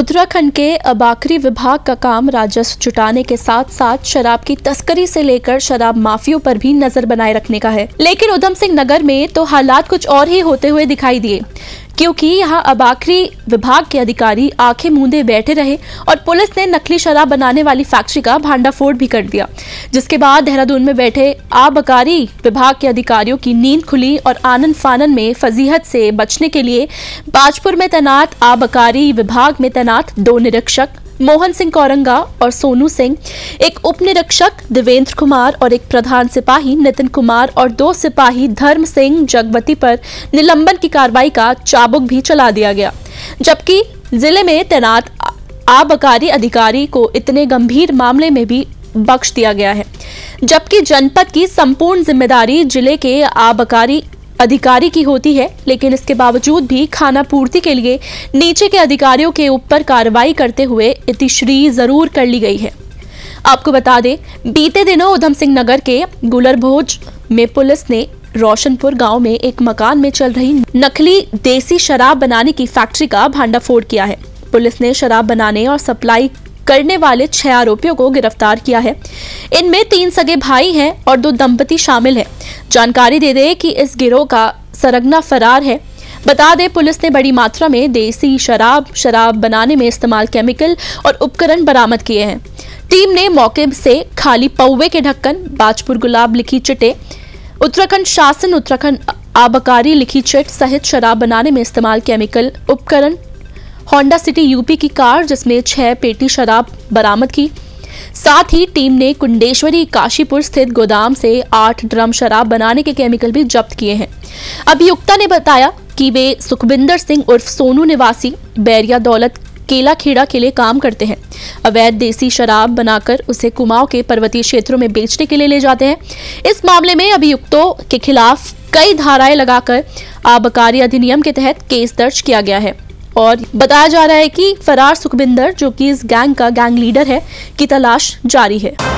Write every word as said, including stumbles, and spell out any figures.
उत्तराखंड के अबाकरी विभाग का काम राजस्व जुटाने के साथ साथ शराब की तस्करी से लेकर शराब माफियों पर भी नजर बनाए रखने का है। लेकिन उधम सिंह नगर में तो हालात कुछ और ही होते हुए दिखाई दिए, क्योंकि यहाँ अबाकरी विभाग के अधिकारी आंखें मूंदे बैठे रहे और पुलिस ने नकली शराब बनाने वाली फैक्ट्री का भांडाफोड़ भी कर दिया, जिसके बाद देहरादून में बैठे आबकारी विभाग के अधिकारियों की नींद खुली और आनन फानन में फजीहत से बचने के लिए बाजपुर में तैनात आबकारी विभाग में तैनात दो निरीक्षक मोहन सिंह कौरंगा और सोनू सिंह, एक उप निरीक्षक देवेंद्र कुमार और एक प्रधान सिपाही नितिन कुमार और दो सिपाही धर्म सिंह जगवती पर निलंबन की कार्रवाई का चाबुक भी चला दिया गया। जबकि जिले में तैनात आबकारी अधिकारी को इतने गंभीर मामले में भी बख्श दिया गया है, जबकि जनपद की संपूर्ण जिम्मेदारी जिले के आबकारी अधिकारी की होती है। लेकिन इसके बावजूद भी खाना पूर्ति के लिए नीचे के अधिकारियों के ऊपर कार्रवाई करते हुए इतिश्री जरूर कर ली गई है। आपको बता दें, बीते दिनों उधम सिंह नगर के गुलरभोज में पुलिस ने रोशनपुर गांव में एक मकान में चल रही नकली देसी शराब बनाने की फैक्ट्री का भांडाफोड़ किया है। पुलिस ने शराब बनाने और सप्लाई करने वाले छह आरोपियों को गिरफ्तार किया है। इनमें तीन सगे भाई हैं और दो दंपति शामिल हैं। जानकारी दे दें कि इस गिरोह का सरगना फरार है। बता दें, पुलिस ने बड़ी मात्रा में देसी शराब शराब बनाने में इस्तेमाल केमिकल और उपकरण बरामद किए हैं। टीम ने मौके से खाली पौवे के ढक्कन, बाजपुर गुलाब लिखी चिटे, उत्तराखंड शासन उत्तराखंड आबकारी लिखी चिट सहित शराब बनाने में इस्तेमाल केमिकल उपकरण, होंडा सिटी यूपी की कार जिसमें छह पेटी शराब बरामद की। साथ ही टीम ने कुंडेश्वरी काशीपुर स्थित गोदाम से आठ ड्रम शराब बनाने के केमिकल भी जब्त किए हैं। अभियुक्ता ने बताया कि वे सुखबिंदर सिंह उर्फ सोनू निवासी बैरिया दौलत केला खेड़ा के लिए काम करते हैं। अवैध देसी शराब बनाकर उसे कुमाऊं के पर्वतीय क्षेत्रों में बेचने के लिए ले जाते हैं। इस मामले में अभियुक्तों के खिलाफ कई धाराएं लगाकर आबकारी अधिनियम के तहत केस दर्ज किया गया है और बताया जा रहा है कि फरार सुखबिंदर, जो कि इस गैंग का गैंग लीडर है, की तलाश जारी है।